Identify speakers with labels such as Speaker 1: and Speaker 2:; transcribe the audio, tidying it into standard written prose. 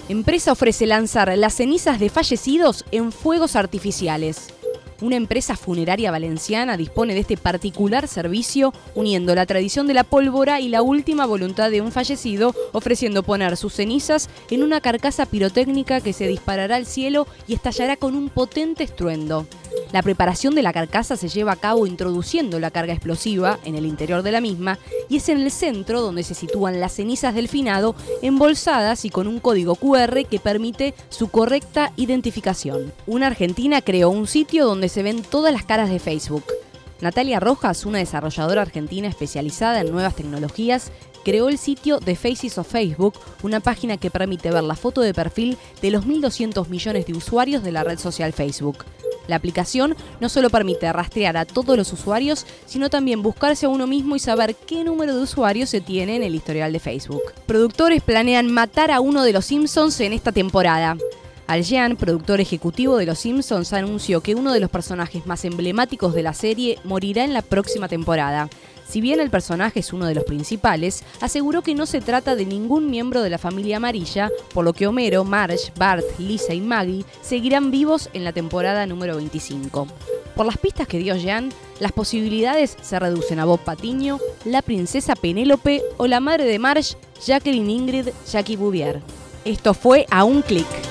Speaker 1: Empresa ofrece lanzar las cenizas de fallecidos en fuegos artificiales. Una empresa funeraria valenciana dispone de este particular servicio, uniendo la tradición de la pólvora y la última voluntad de un fallecido, ofreciendo poner sus cenizas en una carcasa pirotécnica que se disparará al cielo y estallará con un potente estruendo. La preparación de la carcasa se lleva a cabo introduciendo la carga explosiva en el interior de la misma y es en el centro donde se sitúan las cenizas del finado embolsadas y con un código QR que permite su correcta identificación. Una argentina creó un sitio donde se ven todas las caras de Facebook. Natalia Rojas, una desarrolladora argentina especializada en nuevas tecnologías, creó el sitio The Faces of Facebook, una página que permite ver la foto de perfil de los 1.200 millones de usuarios de la red social Facebook. La aplicación no solo permite rastrear a todos los usuarios, sino también buscarse a uno mismo y saber qué número de usuarios se tiene en el historial de Facebook. Productores planean matar a uno de los Simpsons en esta temporada. Al Jean, productor ejecutivo de Los Simpsons, anunció que uno de los personajes más emblemáticos de la serie morirá en la próxima temporada. Si bien el personaje es uno de los principales, aseguró que no se trata de ningún miembro de la familia amarilla, por lo que Homero, Marge, Bart, Lisa y Maggie seguirán vivos en la temporada número 25. Por las pistas que dio Jean, las posibilidades se reducen a Bob Patiño, la princesa Penélope o la madre de Marge, Jacqueline Ingrid Jackie Bouvier. Esto fue A un clic.